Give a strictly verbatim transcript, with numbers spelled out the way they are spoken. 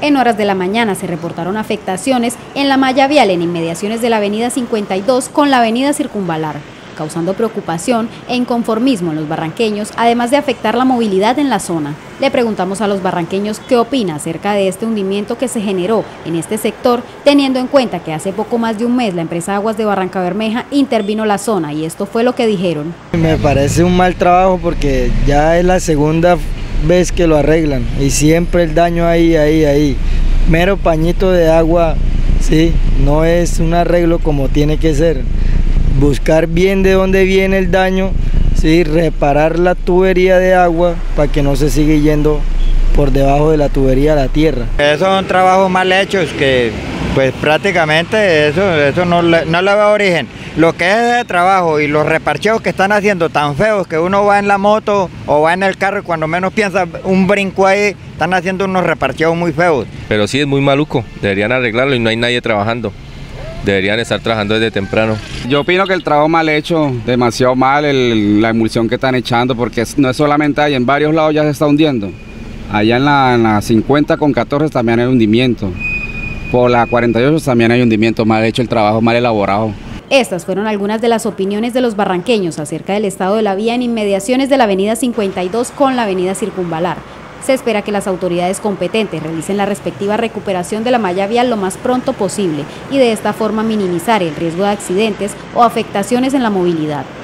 En horas de la mañana se reportaron afectaciones en la malla vial en inmediaciones de la avenida cincuenta y dos con la avenida Circunvalar, causando preocupación e inconformismo en los barranqueños, además de afectar la movilidad en la zona. Le preguntamos a los barranqueños qué opina acerca de este hundimiento que se generó en este sector, teniendo en cuenta que hace poco más de un mes la empresa Aguas de Barrancabermeja intervino la zona, y esto fue lo que dijeron. Me parece un mal trabajo porque ya es la segunda vez que lo arreglan y siempre el daño ahí, ahí, ahí. Mero pañito de agua, sí, no es un arreglo como tiene que ser. Buscar bien de dónde viene el daño, sí, reparar la tubería de agua para que no se siga yendo por debajo de la tubería a la tierra. Esos son trabajos mal hechos que pues prácticamente eso, eso no, le, no le da origen. Lo que es de trabajo y los reparcheos que están haciendo tan feos que uno va en la moto o va en el carro y cuando menos piensa un brinco ahí, están haciendo unos reparcheos muy feos. Pero sí es muy maluco, deberían arreglarlo y no hay nadie trabajando. Deberían estar trabajando desde temprano. Yo opino que el trabajo mal hecho, demasiado mal, el, la emulsión que están echando, porque no es solamente ahí, en varios lados ya se está hundiendo. Allá en la, en la cincuenta con catorce también hay hundimiento. Por la cuarenta y ocho también hay hundimiento, mal hecho el trabajo, mal elaborado. Estas fueron algunas de las opiniones de los barranqueños acerca del estado de la vía en inmediaciones de la avenida cincuenta y dos con la avenida Circunvalar. Se espera que las autoridades competentes realicen la respectiva recuperación de la malla vial lo más pronto posible y de esta forma minimizar el riesgo de accidentes o afectaciones en la movilidad.